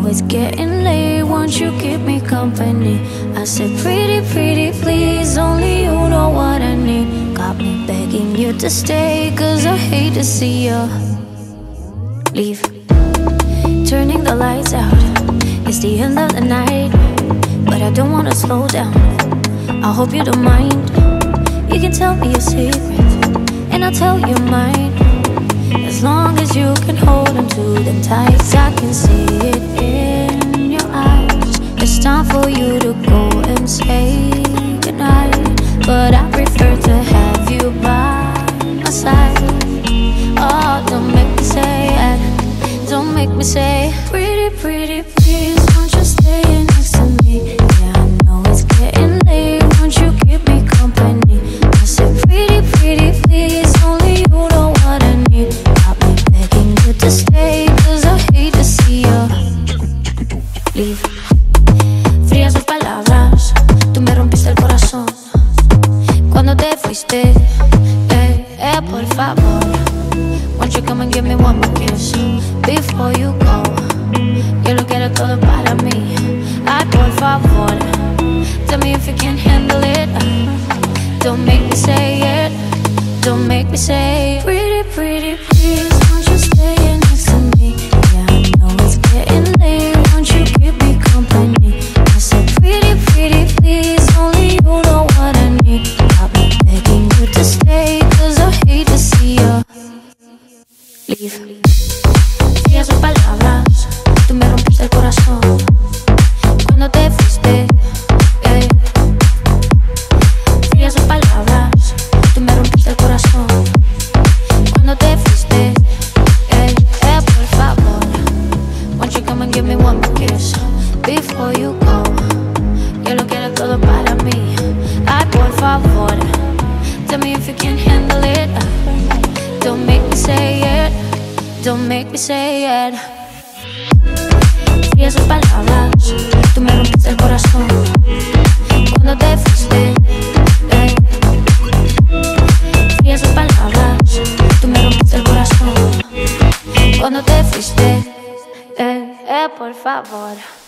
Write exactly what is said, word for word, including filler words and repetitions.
it's getting late, won't you keep me company? I said, pretty, pretty, please, only you know what I need. Got me begging you to stay, cause I hate to see you leave. Turning the lights out, it's the end of the night, but I don't wanna slow down. I hope you don't mind. You can tell me your secrets, and I'll tell you mine. As long as you can hold on to them tight, I can see it in your eyes. It's time for you to go and say goodnight, but I prefer to have you by my side. Oh, don't make me say it, don't make me say, pretty, pretty, please, won't you stay next to me? Yeah, I know it's getting late, won't you keep me company? I said, pretty, pretty, please, only you know what I need. Got me begging you to stay, cause I hate to see you leave. Frías sus palabras, tú me rompiste el corazón cuando te fuiste. Eh, eh, por favor, won't you come and give me one more kiss before you go? Yo lo quiero todo para mí. Ay, por favor, tell me if you can handle it. Don't make me say it, don't make me say, pretty, pretty, please, won't you stay next to me? Yeah, I know it's getting late, won't you keep me company? I said, pretty, pretty, please, only you know what I need. Got me begging you to stay, cause I hate to see you leave. Frías sus palabras, tú me rompiste el corazón cuando te fuiste. Eh. Frías sus palabras, tú me rompiste el corazón cuando te fuiste. Eh, eh, por favor, won't you come and give me one more kiss before you go? Yo lo quiero todo para mí. Ay, por favor, tell me if you can handle it. Don't make me say it, don't make me say it. Frías sus palabras, tú me rompiste el corazón cuando te fuiste. Eh. Frías sus palabras, tú me rompiste el corazón cuando te fuiste. Eh, eh, por favor.